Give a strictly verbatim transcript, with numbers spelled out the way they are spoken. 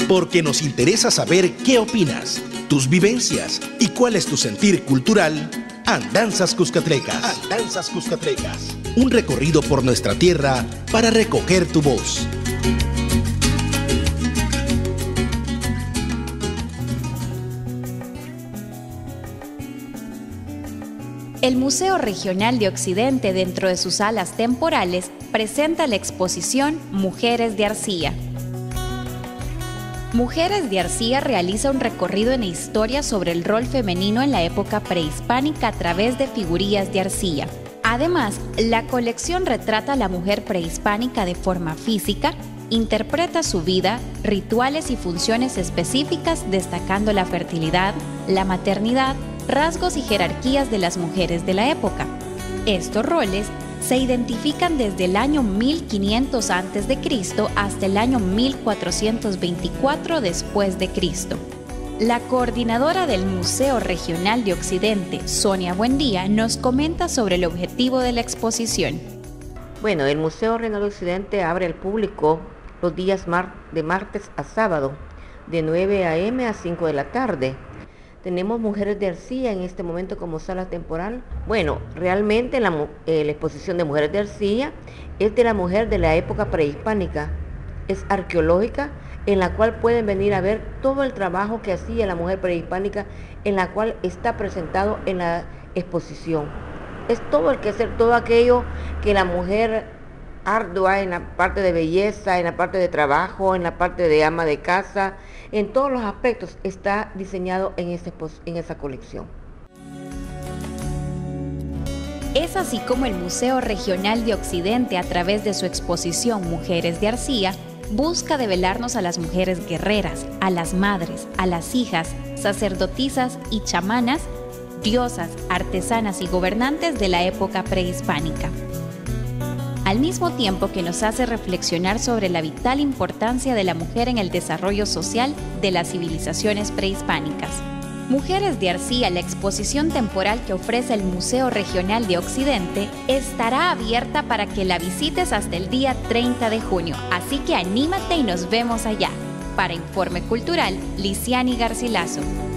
porque nos interesa saber qué opinas, tus vivencias y cuál es tu sentir cultural. Andanzas Cuscatlecas. Andanzas Cuscatlecas. Un recorrido por nuestra tierra para recoger tu voz. El Museo Regional de Occidente, dentro de sus salas temporales, presenta la exposición Mujeres de Arcilla. Mujeres de Arcilla realiza un recorrido en la historia sobre el rol femenino en la época prehispánica a través de figurillas de arcilla. Además, la colección retrata a la mujer prehispánica de forma física, interpreta su vida, rituales y funciones específicas, destacando la fertilidad, la maternidad, rasgos y jerarquías de las mujeres de la época. Estos roles se identifican desde el año mil quinientos antes de Cristo hasta el año mil cuatrocientos veinticuatro después de Cristo. La coordinadora del Museo Regional de Occidente, Sonia Buendía, nos comenta sobre el objetivo de la exposición. Bueno, el Museo Regional de Occidente abre al público los días mar de martes a sábado, de nueve a eme a cinco de la tarde. Tenemos Mujeres de Arcilla en este momento como sala temporal. Bueno, realmente la, eh, la exposición de Mujeres de Arcilla es de la mujer de la época prehispánica. Es arqueológica, en la cual pueden venir a ver todo el trabajo que hacía la mujer prehispánica, en la cual está presentado en la exposición. Es todo el quehacer, todo aquello que la mujer ardua en la parte de belleza, en la parte de trabajo, en la parte de ama de casa, en todos los aspectos está diseñado en, ese, en esa colección. Es así como el Museo Regional de Occidente, a través de su exposición Mujeres de Arcilla, busca develarnos a las mujeres guerreras, a las madres, a las hijas, sacerdotisas y chamanas, diosas, artesanas y gobernantes de la época prehispánica. Al mismo tiempo que nos hace reflexionar sobre la vital importancia de la mujer en el desarrollo social de las civilizaciones prehispánicas. Mujeres de Arcilla, la exposición temporal que ofrece el Museo Regional de Occidente, estará abierta para que la visites hasta el día treinta de junio, así que anímate y nos vemos allá. Para Informe Cultural, Lisiani Garcilaso.